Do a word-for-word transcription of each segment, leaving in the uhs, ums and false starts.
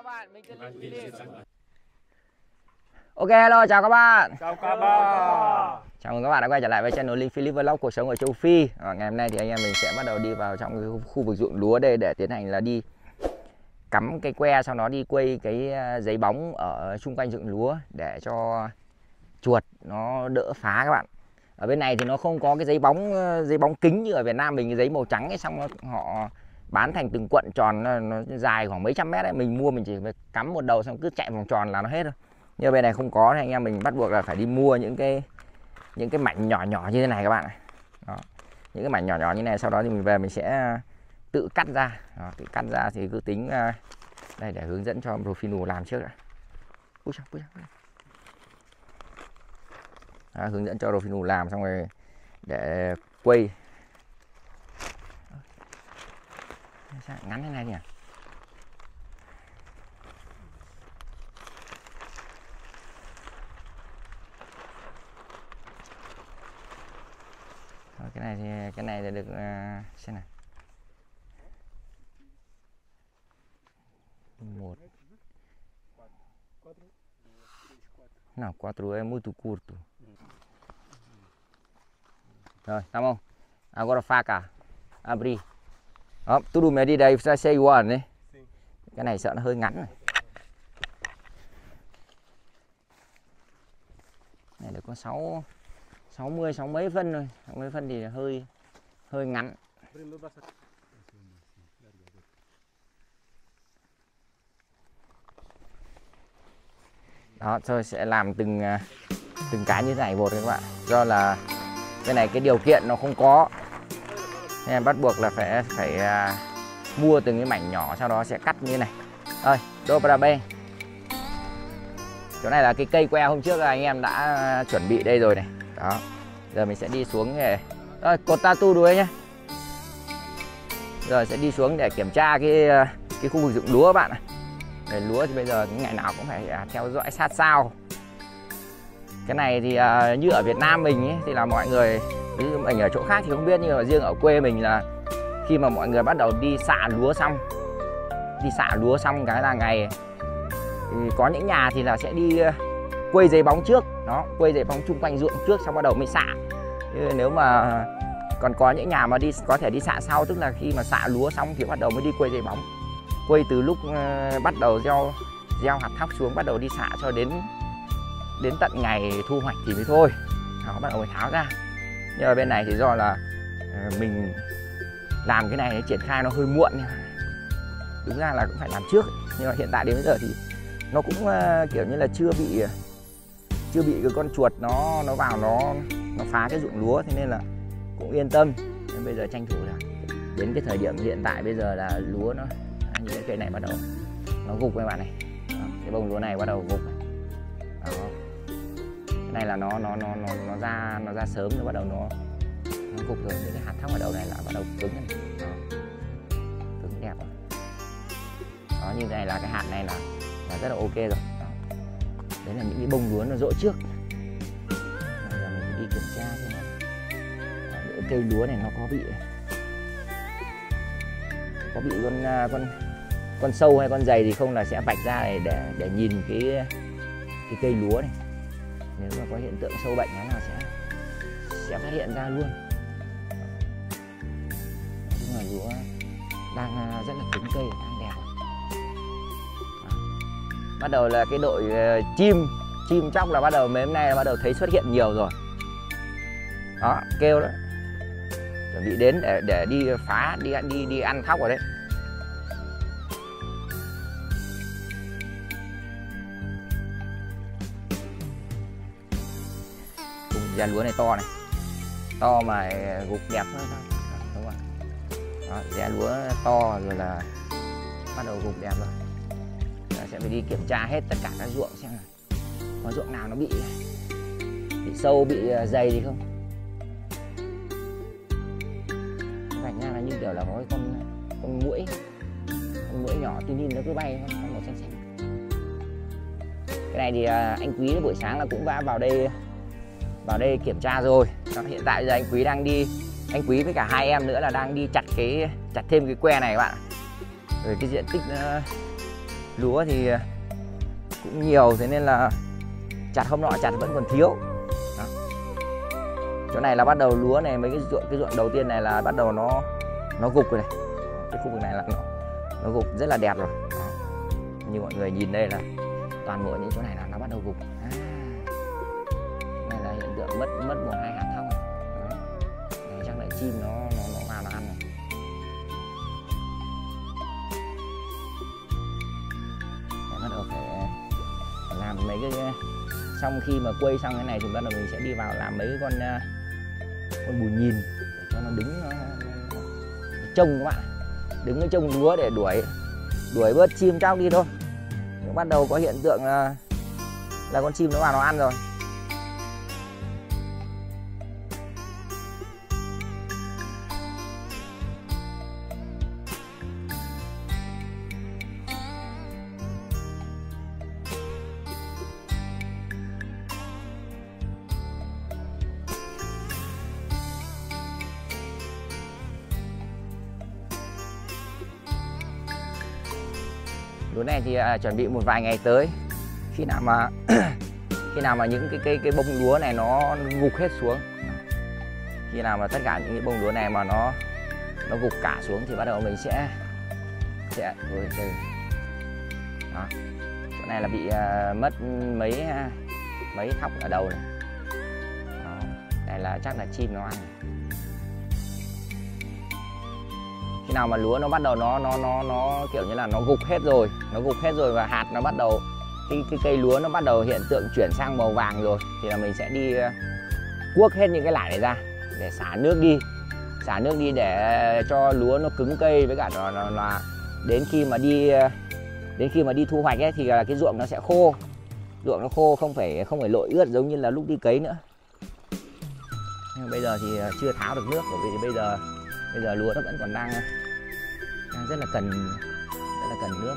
các bạn, mình tên Philip. Ok, hello, chào các bạn. Chào các bạn. Chào mừng các bạn đã quay trở lại với channel Linh Philip Vlog cuộc sống ở châu Phi. Và ngày hôm nay thì anh em mình sẽ bắt đầu đi vào trong cái khu vực ruộng lúa đây để tiến hành là đi cắm cây que, sau đó đi quây cái giấy bóng ở xung quanh ruộng lúa để cho chuột nó đỡ phá các bạn. Ở bên này thì nó không có cái giấy bóng giấy bóng kính như ở Việt Nam mình, cái giấy màu trắng ấy, xong họ bán thành từng cuộn tròn, nó dài khoảng mấy trăm mét ấy, mình mua mình chỉ phải cắm một đầu xong cứ chạy vòng tròn là nó hết rồi. Nhưng bên này không có thì anh em mình bắt buộc là phải đi mua những cái những cái mảnh nhỏ nhỏ như thế này các bạn này. Đó. Những cái mảnh nhỏ nhỏ như này, sau đó thì mình về mình sẽ tự cắt ra. Đó, tự cắt ra thì cứ tính đây để hướng dẫn cho Rufino làm trước đã. Ui sao, ui sao. Đó, hướng dẫn cho Rufino làm xong rồi để quây. Sao ngắn thế này nhỉ? Rồi, cái này thì cái này là được uh, xem này. Một. Não, quatro é muito curto. Rồi, tá bom. Agora faca. Abrir. Đó, tudo medida aí vai ser igual đấy. Cái này sợ nó hơi ngắn này. Này được có sáu sáu mươi sáu mấy phân thôi, sáu mấy phân thì hơi hơi ngắn. Đó, tôi sẽ làm từng từng cái như thế này một các bạn. Do là cái này cái điều kiện nó không có, nên bắt buộc là phải phải uh, mua từng cái mảnh nhỏ, sau đó sẽ cắt như thế này. Rồi, dobra bem. Chỗ này là cái cây que hôm trước là anh em đã chuẩn bị đây rồi này. Đó. Giờ mình sẽ đi xuống để rồi corta tudo đấy nhé. Rồi sẽ đi xuống để kiểm tra cái cái khu vực ruộng lúa các bạn ạ. Để lúa thì bây giờ ngày nào cũng phải theo dõi sát sao. Cái này thì uh, như ở Việt Nam mình ấy, thì là mọi người, ví dụ mình ở chỗ khác thì không biết, nhưng mà riêng ở quê mình là khi mà mọi người bắt đầu đi xạ lúa xong, đi xạ lúa xong cái là ngày thì có những nhà thì là sẽ đi quây giấy bóng trước, đó, quây giấy bóng chung quanh ruộng trước xong bắt đầu mới xạ. Nếu mà còn có những nhà mà đi có thể đi xạ sau, tức là khi mà xạ lúa xong thì bắt đầu mới đi quây giấy bóng, quây từ lúc uh, bắt đầu gieo gieo hạt thóc xuống, bắt đầu đi xạ cho đến đến tận ngày thu hoạch thì mới thôi. Đó, bắt đầu mới tháo ra. Nhưng mà bên này thì do là uh, mình làm cái này triển khai nó hơi muộn, đúng ra là cũng phải làm trước, nhưng mà hiện tại đến bây giờ thì nó cũng uh, kiểu như là chưa bị chưa bị cái con chuột nó nó vào nó nó phá cái ruộng lúa, thế nên là cũng yên tâm. Nên bây giờ tranh thủ là đến cái thời điểm hiện tại bây giờ là lúa nó như cái cây này bắt đầu nó gục các bạn này. Đó, cái bông lúa này bắt đầu gục này. Đó. Cái này là nó nó nó nó nó ra nó ra sớm, nó bắt đầu nó nó gục rồi. Những cái hạt thóc ở đầu này là bắt đầu cứng này. Đó. Cứng đẹp rồi. Đó, như thế này là cái hạt này là là rất là ok rồi. Đó. Đấy là những cái bông lúa nó rỗ trước. Bây giờ mình đi kiểm tra xem là những cây lúa này nó có bị có bị con con con sâu hay con giày gì không, là sẽ vạch ra này để để nhìn cái cái cây lúa này. Nếu mà có hiện tượng sâu bệnh nó là sẽ sẽ phát hiện ra luôn. Nhưng mà lúa đang rất là cứng cây, đang đẹp. Đó. Bắt đầu là cái đội uh, chim chim chóc là bắt đầu mấy hôm nay là bắt đầu thấy xuất hiện nhiều rồi. Đó, kêu đó, chuẩn bị đến để để đi phá, đi đi đi ăn thóc rồi đấy. Giá lúa này to này, to mà gục đẹp thôi, đúng không? Đó, giá lúa to rồi là bắt đầu gục đẹp rồi. Giờ sẽ phải đi kiểm tra hết tất cả các ruộng xem là có ruộng nào nó bị bị sâu, bị dày gì không. Vạch ra là như kiểu là có cái con con muỗi, con muỗi nhỏ tuy nhiên nó cứ bay con màu xanh xanh. Cái này thì anh Quý buổi sáng là cũng đã vào đây vào đây kiểm tra rồi. Đó, hiện tại giờ anh Quý đang đi, anh Quý với cả hai em nữa là đang đi chặt cái chặt thêm cái que này các bạn. Rồi cái diện tích nó lúa thì cũng nhiều, thế nên là chặt hôm nọ chặt vẫn còn thiếu. Đó. Chỗ này là bắt đầu lúa này, mấy cái ruộng cái ruộng đầu tiên này là bắt đầu nó nó gục rồi này. Cái khu vực này là nó nó gục rất là đẹp rồi. Đó. Như mọi người nhìn đây là toàn bộ những chỗ này là nó bắt đầu gục. À, này là hiện tượng mất mất một hai hạt thông. Đó. Này chắc là chim nó nó nó vào nó ăn này. Để bắt đầu phải làm mấy cái, xong khi mà quây xong cái này thì bắt đầu mình sẽ đi vào làm mấy con con bù nhìn để cho nó đứng nó, nó, nó trông các bạn, đứng cái trông lúa để đuổi đuổi bớt chim chóc đi thôi. Nó bắt đầu có hiện tượng là, là con chim nó vào nó ăn rồi. Lúa này thì à, chuẩn bị một vài ngày tới, khi nào mà khi nào mà những cái cây cái bông lúa này nó gục hết xuống, khi nào mà tất cả những cái bông lúa này mà nó nó gục cả xuống thì bắt đầu mình sẽ sẽ rồi đây. Đó. Chỗ này là bị à, mất mấy mấy thóc ở đầu này. Đó. Đây là chắc là chim nó ăn. Khi nào mà lúa nó bắt đầu nó nó nó nó kiểu như là nó gục hết rồi, nó gục hết rồi và hạt nó bắt đầu cái cái cây lúa nó bắt đầu hiện tượng chuyển sang màu vàng rồi thì là mình sẽ đi cuốc hết những cái lải này ra để xả nước đi, xả nước đi để cho lúa nó cứng cây, với cả nó, nó là đến khi mà đi đến khi mà đi thu hoạch ấy thì là cái ruộng nó sẽ khô, ruộng nó khô không phải không phải lội ướt giống như là lúc đi cấy nữa. Nhưng bây giờ thì chưa tháo được nước, bởi vì bây giờ bây giờ lúa nó vẫn còn đang, đang rất là cần rất là cần nước.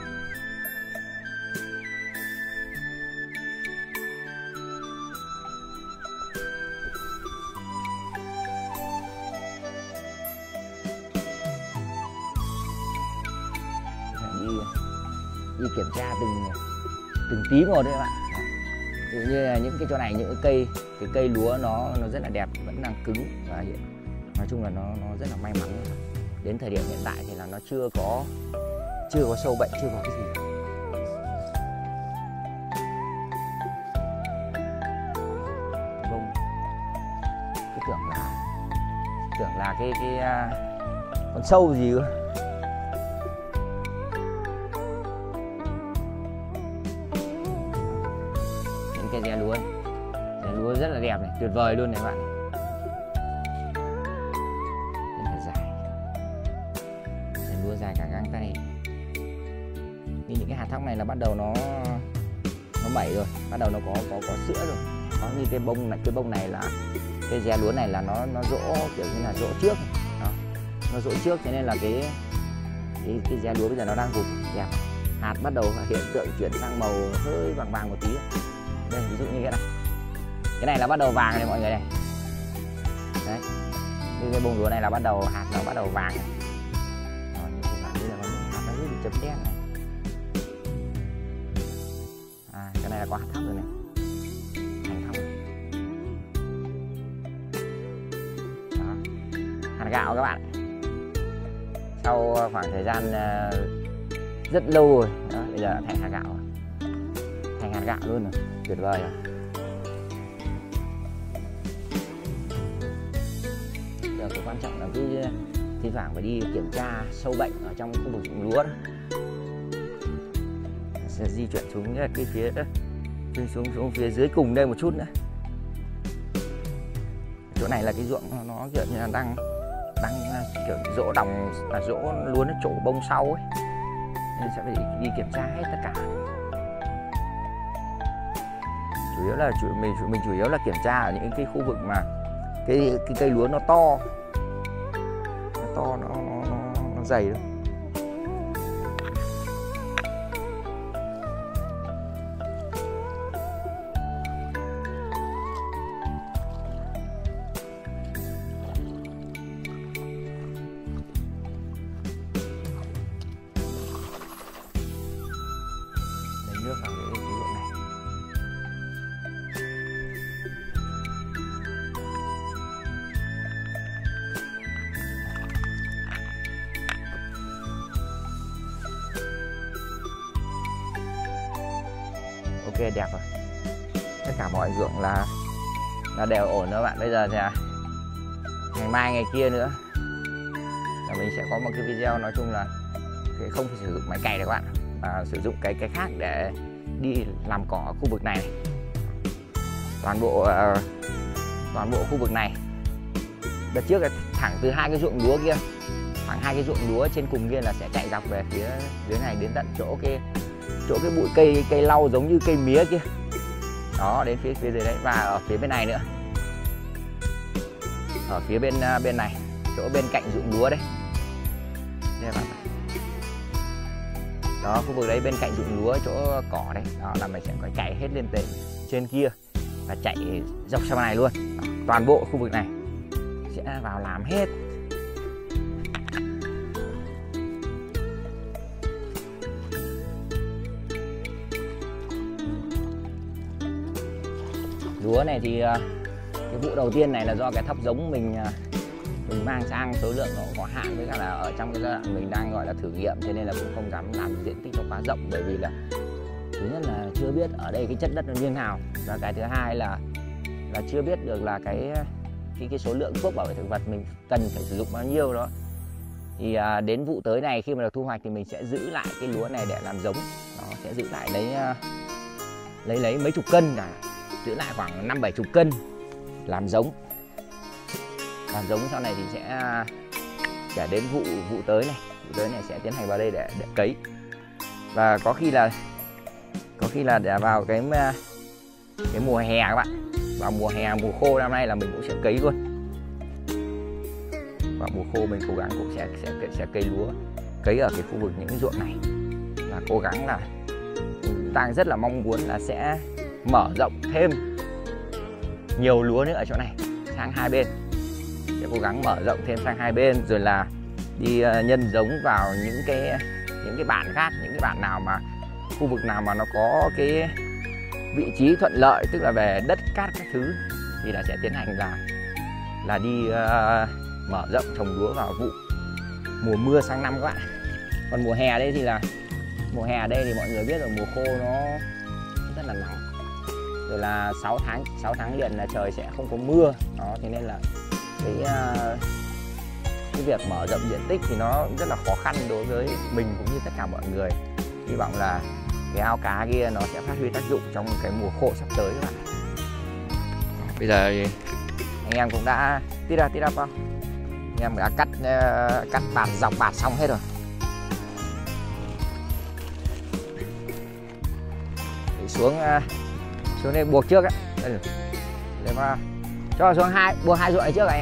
Đi đi kiểm tra từng từng tí một đấy các bạn. Ví dụ như là những cái chỗ này, những cái cây cái cây lúa nó nó rất là đẹp, vẫn đang cứng và hiện nói chung là nó nó rất là may mắn. Đến thời điểm hiện tại thì là nó chưa có chưa có sâu bệnh, chưa có cái gì cả. Bông cứ tưởng là tưởng là cái cái uh, con sâu gì cơ. Những cây dẻ lúa ấy. Dẻ lúa rất là đẹp này, tuyệt vời luôn này các bạn. Dài cả găng tay. Như những cái hạt thóc này là bắt đầu nó nó mẩy rồi, bắt đầu nó có có có sữa rồi. Có như cái bông này, cái bông này là cái dẻ lúa này là nó nó rỗ kiểu như là rỗ trước. Đó. Nó rỗ trước cho nên là cái cái cái dẻ lúa bây giờ nó đang gục đẹp. Hạt bắt đầu hiện tượng chuyển sang màu hơi vàng vàng một tí. Đây ví dụ như cái này. Cái này là bắt đầu vàng này mọi người này. Đấy. Như cái bông lúa này là bắt đầu hạt nó bắt đầu vàng này. Chấm đen này. À, cái này là có hạt thóc rồi này, hành thóc này. Đó. Hạt gạo các bạn. Sau khoảng thời gian uh, rất lâu rồi, đó, bây giờ thành hạt gạo rồi. Thành hạt gạo luôn rồi, tuyệt vời rồi. Giờ cái quan trọng là cứ thi thoảng phải đi kiểm tra sâu bệnh ở trong khu vực ruộng lúa đó. Sẽ di chuyển xuống cái phía đó, xuống xuống phía dưới cùng đây một chút nữa. Chỗ này là cái ruộng nó, nó kiểu như là đang đang kiểu rỗ đồng, là rỗ lúa nó trổ bông sau ấy, nên sẽ phải đi kiểm tra hết tất cả. Chủ yếu là chủ, mình mình chủ yếu là kiểm tra ở những cái khu vực mà cái cái cây lúa nó to, nó to nó nó nó, nó dày đâu. vào cái, cái ruộng này. Ok, đẹp rồi. Tất cả mọi ruộng là là đều ổn đó bạn. Bây giờ thì ngày mai ngày kia nữa là mình sẽ có một cái video nói chung là cái không phải sử dụng máy cày các bạn, mà sử dụng cái cái khác để đi làm cỏ ở khu vực này. Toàn bộ uh, toàn bộ khu vực này đợt trước là thẳng từ hai cái ruộng lúa kia, thẳng hai cái ruộng lúa trên cùng kia là sẽ chạy dọc về phía dưới này đến tận chỗ cái chỗ cái bụi cây cây lau giống như cây mía kia đó, đến phía phía dưới đấy. Và ở phía bên này nữa, ở phía bên bên này, chỗ bên cạnh ruộng lúa đấy, đây bạn. Đó, khu vực đấy bên cạnh ruộng lúa chỗ cỏ đấy, đó là mình sẽ có chạy hết lên tới trên kia và chạy dọc sang này luôn. Đó, toàn bộ khu vực này sẽ vào làm hết. Lúa này thì cái vụ đầu tiên này là do cái thóc giống mình mình mang sang số lượng nó có hạn, với cả là ở trong cái giai đoạn mình đang gọi là thử nghiệm, thế nên là cũng không dám làm diện tích nó quá rộng, bởi vì là thứ nhất là chưa biết ở đây cái chất đất nó như thế nào, và cái thứ hai là là chưa biết được là cái cái cái số lượng thuốc bảo vệ thực vật mình cần phải sử dụng bao nhiêu đó. Thì à, đến vụ tới này khi mà được thu hoạch thì mình sẽ giữ lại cái lúa này để làm giống. Nó sẽ giữ lại lấy lấy lấy mấy chục cân cả, giữ lại khoảng năm bảy chục cân làm giống. Làm giống sau này thì sẽ để đến vụ vụ tới này, vụ tới này sẽ tiến hành vào đây để để cấy. Và có khi là có khi là để vào cái cái mùa hè các bạn, vào mùa hè mùa khô năm nay là mình cũng sẽ cấy luôn. Vào mùa khô mình cố gắng cũng sẽ sẽ sẽ cấy lúa, cấy ở cái khu vực những cái ruộng này, và cố gắng là mình đang rất là mong muốn là sẽ mở rộng thêm nhiều lúa nữa ở chỗ này sang hai bên, sẽ cố gắng mở rộng thêm sang hai bên, rồi là đi nhân giống vào những cái những cái bản khác, những cái bản nào mà khu vực nào mà nó có cái vị trí thuận lợi, tức là về đất cát các thứ, thì là sẽ tiến hành là là đi uh, mở rộng trồng lúa vào vụ mùa mưa sang năm các bạn. Còn mùa hè đây thì là mùa hè ở đây thì mọi người biết rồi, mùa khô nó rất là nắng, rồi là sáu tháng sáu tháng liền là trời sẽ không có mưa đó, thế nên là cái uh, cái việc mở rộng diện tích thì nó rất là khó khăn đối với mình cũng như tất cả mọi người. Hy vọng là cái ao cá kia nó sẽ phát huy tác dụng trong cái mùa khô sắp tới các bạn. Bây giờ anh em cũng đã tít ra tít ra không? Anh em đã cắt uh, cắt bạt dọc bạt xong hết rồi. Để xuống uh, xuống đây buộc trước á. Đây rồi. Để mà cho xuống hai buộc hai ruộng này trước này.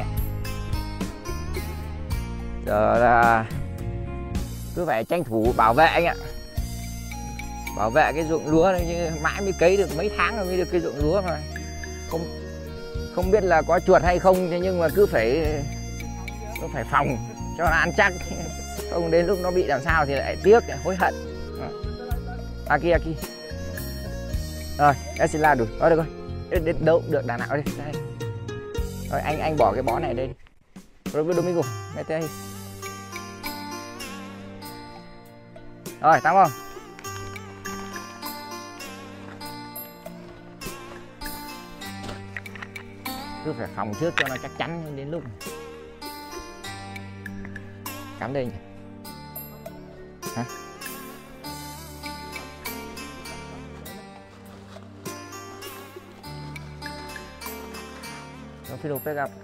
Giờ là cứ phải tranh thủ bảo vệ anh ạ, bảo vệ cái ruộng lúa này, chứ mãi mới cấy được mấy tháng rồi mới được cái ruộng lúa mà không không biết là có chuột hay không, thế nhưng mà cứ phải cứ phải phòng cho nó ăn chắc, không đến lúc nó bị làm sao thì lại tiếc, hối hận. Aki aki rồi em xin la đủ đó, được rồi, đến đâu cũng được, đàn nào đây đây. Rồi anh anh bỏ cái bó này đây rồi với Domingo mete ahí. Rồi tắm không? Cứ phải phòng trước cho nó chắc chắn, đến lúc cắm đây nhỉ? Hả? Nó phi đồ pick up.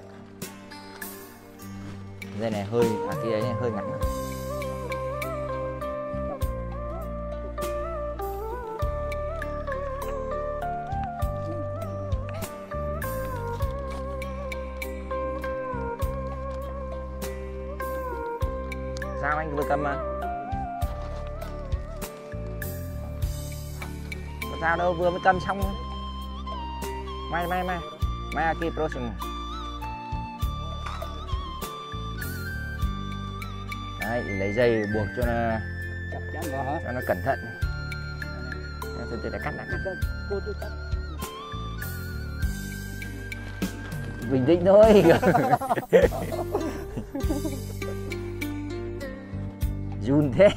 Dây này hơi, à kia ấy hơi ngắn. Sao anh vừa cầm mà? Có sao đâu, vừa mới cầm xong. Mai mai mai. Mai aquí próximo. Đấy, lấy dây buộc cho nó cho nó cẩn thận. từ từ để cắt đã, cắt. Bình tĩnh thôi. Run thế.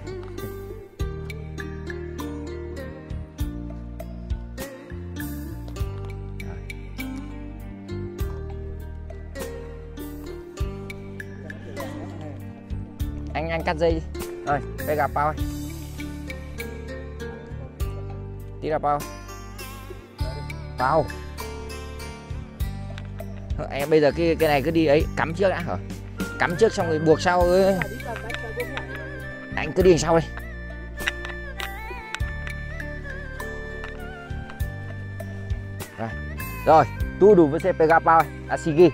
Anh anh cắt dây đi. Rồi, bây gặp bao. Tí gặp bao. Bao. Em bây giờ cái cái này cứ đi ấy, cắm trước đã hả? Cắm trước xong rồi buộc sau ấy. Anh cứ đi sau đi. Rồi, rồi, tudo você pegar pau, a seguir.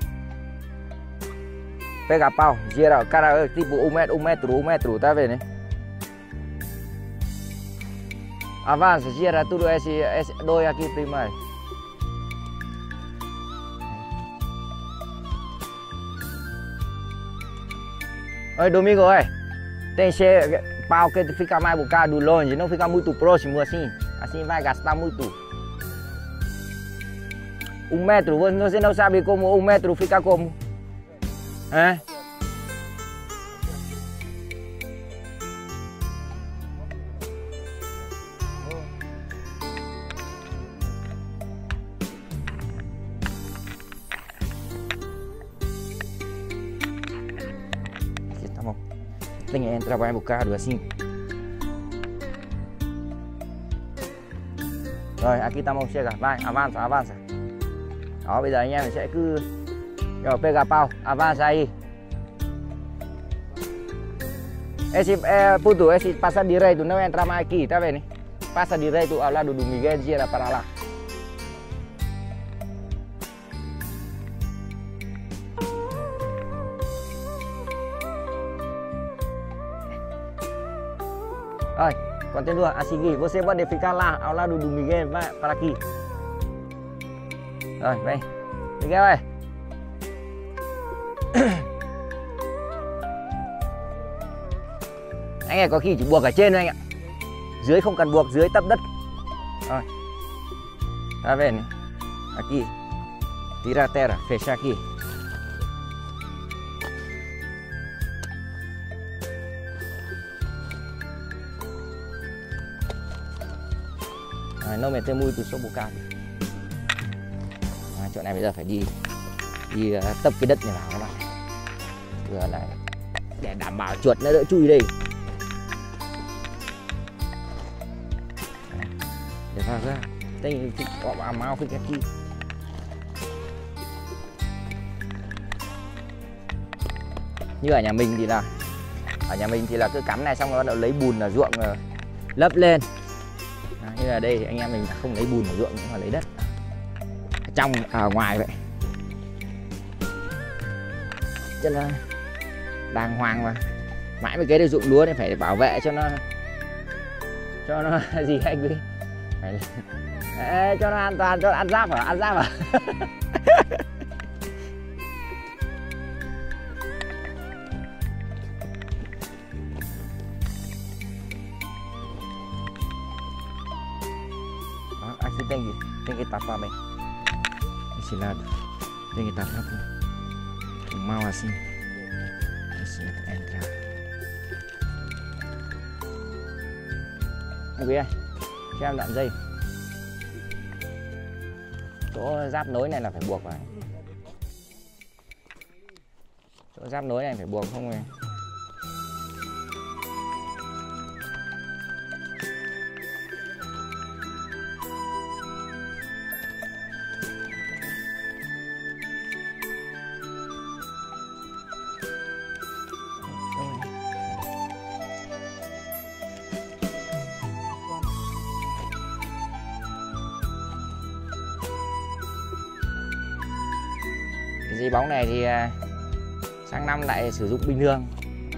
Pegar pau, geral, cara, tipo um metro, um metro, um metro, tá vendo? Avança, gira tudo esse, esse dois aqui primeiro. Oi, Domingo, oi. Tem che pau que fica mais bocado longe, não fica muito próximo assim. Assim vai gastar muito. Um metro, você não sabe como um metro fica como? Hã? Tá bom. Tem que entrar mais bocado assim. Rồi, aqui tá bom, chega, vai, avança, avança. Đó, bây giờ anh em mình sẽ cứ rồi pega pau, avança aí. Esse é puto, esse passa direito, não entra mais aqui, tá vendo? Passa direito ao lado do Miguel, gira para lá. Rồi, continua a seguir. Você pode ficar lá ao lado do Miguel, vai para aqui. Rồi, vem. Miguel ơi. Anh ơi, có khi chỉ buộc ở trên thôi anh ạ. Dưới không cần buộc, dưới tấp đất. Rồi. Tá vendo? Aqui. Tira a terra, fecha aqui. Rồi, não meter muito só bocado. À, chỗ này bây giờ phải đi đi uh, tấp cái đất này vào các bạn, vừa là để đảm bảo chuột nó đỡ chui đây. Để vào ra đây có bà mau phía kia. Như ở nhà mình thì là ở nhà mình thì là cứ cắm này xong rồi bắt đầu lấy bùn là ruộng uh, lấp lên. À, như là đây anh em mình là không lấy bùn ở ruộng nhưng mà lấy đất trong ở ngoài vậy, cho nó đàng hoàng mà. Mãi mấy cái để ruộng lúa thì phải bảo vệ cho nó cho nó gì anh Quý, phải ê, cho nó an toàn, cho nó ăn giáp hả, ăn giáp à. Đó, aqui tem que tem que tapar bem esse lado, tem que tapar com mal assim, assim entra. Anh Quý ơi, cho em đoạn dây. Chỗ giáp nối này là phải buộc vào. Chỗ giáp nối này phải buộc không rồi. Cái dây bóng này thì sang năm lại sử dụng bình thường.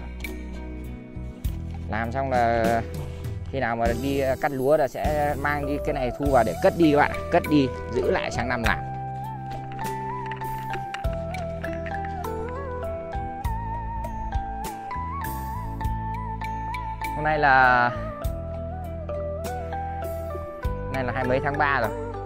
Làm xong là khi nào mà đi cắt lúa là sẽ mang đi cái này thu vào để cất đi các bạn, cất đi giữ lại sang năm làm. Hôm nay là Nay là hai mấy tháng ba rồi.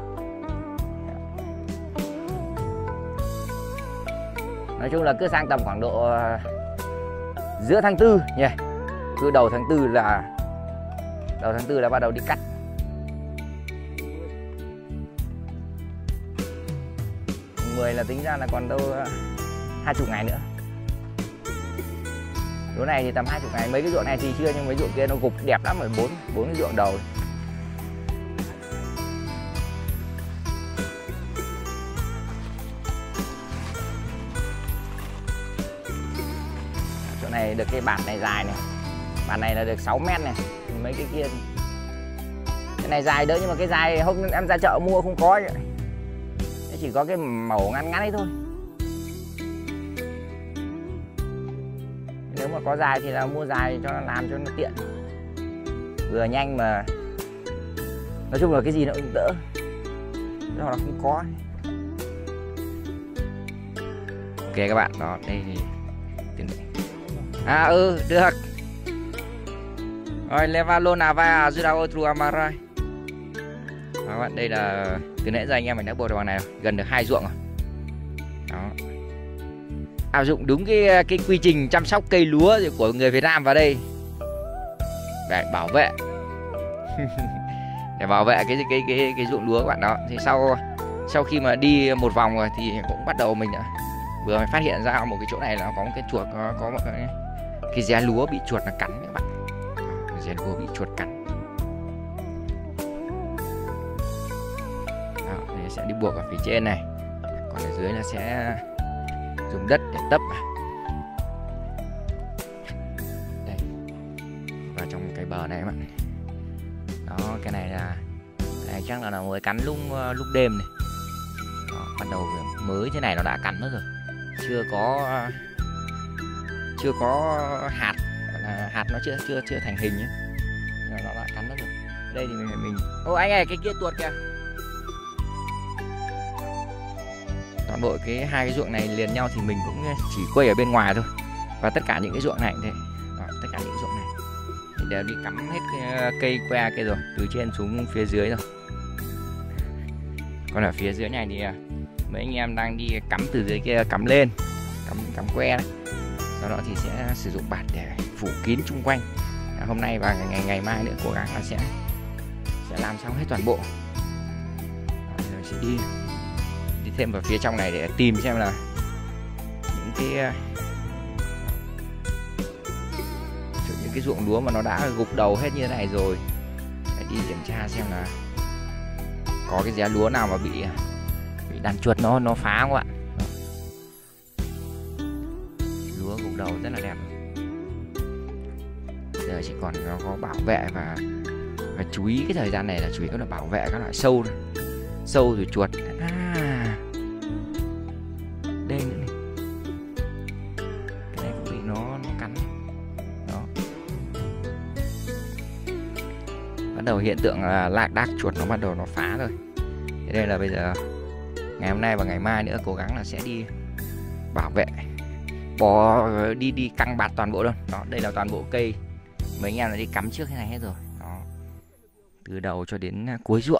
Nói chung là cứ sang tầm khoảng độ giữa tháng tư nhỉ. Cứ đầu tháng tư là đầu tháng tư là bắt đầu đi cắt. mười là tính ra là còn đâu hai chục ngày nữa. Lúa này thì tầm hai chục ngày, mấy cái ruộng này thì chưa, nhưng mấy ruộng kia nó gục đẹp lắm rồi, bốn bốn cái ruộng đầu. Chỗ này được cái bạt này dài này, bạt này là được sáu mét này, mấy cái kia cái này dài đỡ, nhưng mà cái dài hôm em ra chợ mua không có vậy. Chỉ có cái màu ngắn ngắn ấy thôi. Nếu mà có dài thì là mua dài cho nó làm cho nó tiện, vừa nhanh mà nói chung là cái gì nó cũng đỡ, nó là không có. Ok các bạn, đó đây thì à ừ được rồi. Levalo Nava Ajuda Otru Amarai. Các bạn, đây là từ nãy giờ anh em mình đã bột vào này gần được hai ruộng rồi. Đó. Áp dụng đúng cái cái quy trình chăm sóc cây lúa của người Việt Nam vào đây để bảo vệ để bảo vệ cái cái cái cái ruộng lúa các bạn đó. Thì sau sau khi mà đi một vòng rồi thì cũng bắt đầu mình vừa mới phát hiện ra một cái chỗ này là có một cái chuột, có, có một cái cái rễ lúa bị chuột nó cắn các bạn. Rễ lúa bị chuột cắn. Sẽ đi buộc ở phía trên này, còn ở dưới là sẽ dùng đất để tấp đây vào trong cái bờ này các bạn. Đó, cái này là cái này chắc là nó mới cắn lúc lúc đêm này. Đó, bắt đầu mới thế này nó đã cắn mất rồi, chưa có chưa có hạt, là hạt nó chưa chưa chưa thành hình nhé, nó đã cắn mất rồi. Đây thì mình mình ô anh ơi, cái kia tuột kìa. Toàn bộ cái hai cái ruộng này liền nhau thì mình cũng chỉ quay ở bên ngoài thôi, và tất cả những cái ruộng này cũng thế. Đó, tất cả những cái ruộng này thì đều đi cắm hết cái cây que kia rồi, từ trên xuống phía dưới rồi. Còn ở phía dưới này thì mấy anh em đang đi cắm từ dưới kia cắm lên, cắm cắm que đấy. Sau đó thì sẽ sử dụng bạt để phủ kín chung quanh. Hôm nay và ngày ngày mai nữa cố gắng là sẽ sẽ làm xong hết toàn bộ. Đó, rồi sẽ đi đi thêm vào phía trong này để tìm xem là những cái những cái ruộng lúa mà nó đã gục đầu hết như thế này rồi, phải đi kiểm tra xem là có cái rễ lúa nào mà bị bị đàn chuột nó nó phá không ạ. Lúa gục đầu rất là đẹp. Giờ chỉ còn nó có bảo vệ và và chú ý cái thời gian này là chủ yếu là bảo vệ các loại sâu thôi. Sâu rồi chuột. À, đây nữa này, cái này cũng bị nó nó cắn. Đó, bắt đầu hiện tượng là lạc đác chuột nó bắt đầu nó phá rồi. Thế đây là bây giờ ngày hôm nay và ngày mai nữa cố gắng là sẽ đi bảo vệ, bỏ đi đi căng bạt toàn bộ luôn. Đó, đây là toàn bộ cây mấy anh em là đi cắm trước thế này hết rồi. Đó, từ đầu cho đến cuối ruộng.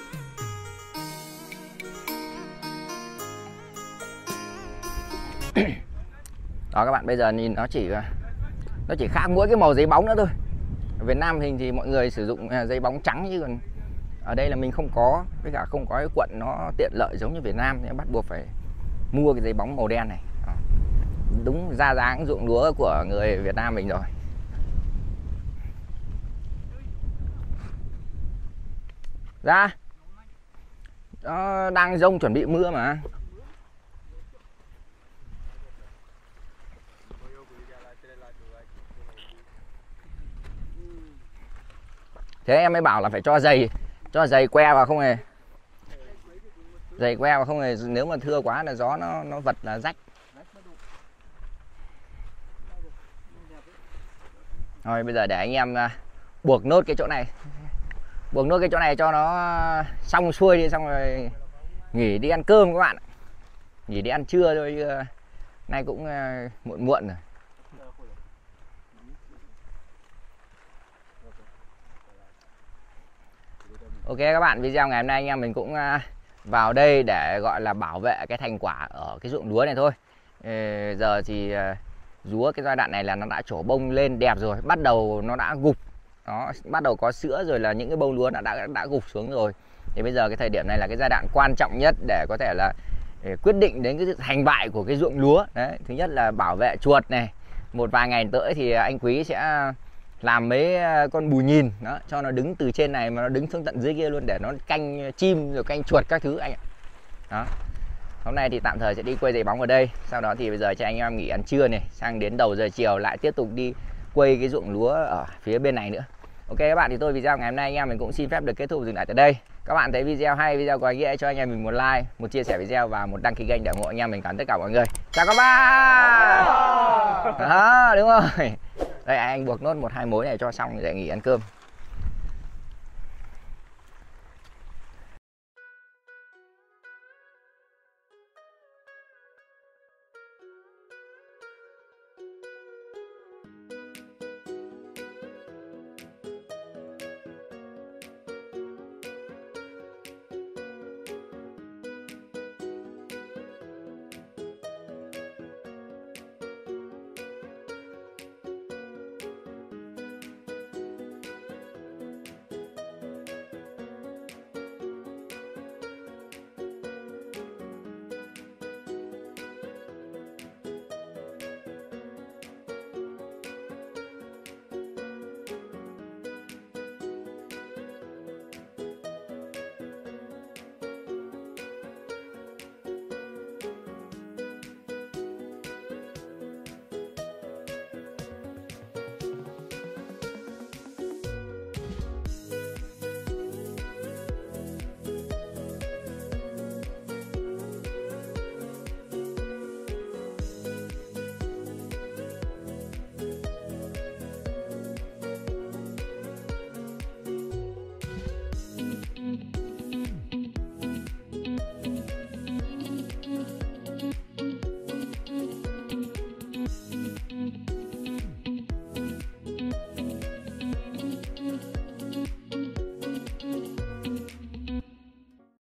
Đó các bạn, bây giờ nhìn nó chỉ nó chỉ khác mỗi cái màu giấy bóng nữa thôi. Ở Việt Nam thì thì mọi người sử dụng giấy bóng trắng, chứ còn ở đây là mình không có, với cả không có cái quận nó tiện lợi giống như Việt Nam, nên bắt buộc phải mua cái giấy bóng màu đen này. Đó, đúng ra dáng ruộng lúa của người Việt Nam mình rồi. Ra nó đang rông chuẩn bị mưa mà. Thế em mới bảo là phải cho giày, cho giày que vào không hề. Giày que vào không hề, nếu mà thưa quá là gió nó nó vật là rách. Rồi bây giờ để anh em buộc nốt cái chỗ này. Buộc nốt cái chỗ này cho nó xong xuôi đi, xong rồi nghỉ đi ăn cơm các bạn. Nghỉ đi ăn trưa thôi, chứ nay cũng muộn muộn rồi. Ok các bạn, video ngày hôm nay anh em mình cũng vào đây để gọi là bảo vệ cái thành quả ở cái ruộng lúa này thôi. Giờ thì lúa cái giai đoạn này là nó đã trổ bông lên đẹp rồi, bắt đầu nó đã gục, nó bắt đầu có sữa rồi, là những cái bông lúa đã đã, đã gục xuống rồi. Thì bây giờ cái thời điểm này là cái giai đoạn quan trọng nhất để có thể là để quyết định đến cái thành bại của cái ruộng lúa. Đấy, thứ nhất là bảo vệ chuột này. Một vài ngày tới thì anh Quý sẽ làm mấy con bù nhìn đó, cho nó đứng từ trên này mà nó đứng xuống tận dưới kia luôn để nó canh chim rồi canh chuột các thứ anh ạ. Đó. Hôm nay thì tạm thời sẽ đi quay giày bóng ở đây. Sau đó thì bây giờ cho anh em nghỉ ăn trưa này, sang đến đầu giờ chiều lại tiếp tục đi quay cái ruộng lúa ở phía bên này nữa. Ok các bạn, thì tôi video ngày hôm nay anh em mình cũng xin phép được kết thúc dừng lại tại đây. Các bạn thấy video hay, video có ý nghĩa, cho anh em mình một like, một chia sẻ video và một đăng ký kênh để ủng hộ anh em mình. Cảm ơn tất cả mọi người. Chào các bạn. Đó, đúng rồi. Đây anh buộc nốt một hai mối này cho xong để nghỉ ăn cơm.